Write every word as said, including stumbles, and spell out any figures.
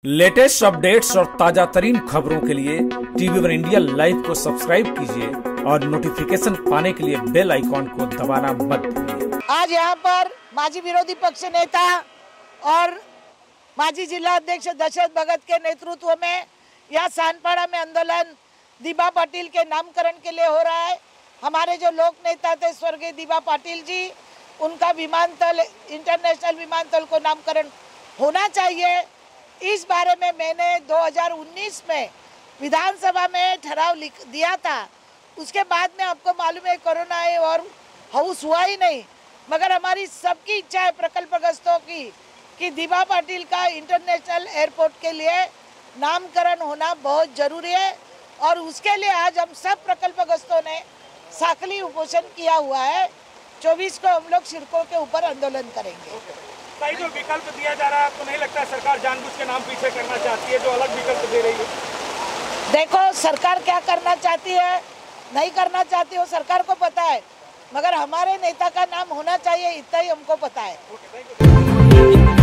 Latest updates और ताजा तरीन खबरों के लिए टीवी वन इंडिया लाइव को सब्सक्राइब कीजिए और नोटिफिकेशन पाने के लिए बेल आइकॉन को दबाना मत भूलिए। आज यहाँ पर माजी विरोधी पक्ष नेता और माजी जिला अध्यक्ष दशरथ भगत के नेतृत्व में यहाँ सानपाड़ा में आंदोलन दीबा पाटिल के नामकरण के लिए हो रहा है। हमारे जो लोक नेता थे स्वर्गीय दीबा पाटिल जी, उनका विमानतल इंटरनेशनल विमानतल को नामकरण होना चाहिए। इस बारे में मैंने दो हज़ार उन्नीस में विधानसभा में ठराव लिख दिया था। उसके बाद में आपको मालूम है कोरोना है और हाउस हुआ ही नहीं, मगर हमारी सबकी इच्छा है प्रकल्पग्रस्तों की कि दीबा पाटिल का इंटरनेशनल एयरपोर्ट के लिए नामकरण होना बहुत ज़रूरी है। और उसके लिए आज हम सब प्रकल्पग्रस्तों ने साकली उपोषण किया हुआ है। चौबीस को हम लोग सड़कों के ऊपर आंदोलन करेंगे। भाई, जो विकल्प दिया जा रहा है, आपको नहीं लगता सरकार जानबूझ के नाम पीछे करना चाहती है, जो अलग विकल्प दे रही है? देखो, सरकार क्या करना चाहती है नहीं करना चाहती हो सरकार को पता है, मगर हमारे नेता का नाम होना चाहिए इतना ही हमको पता है।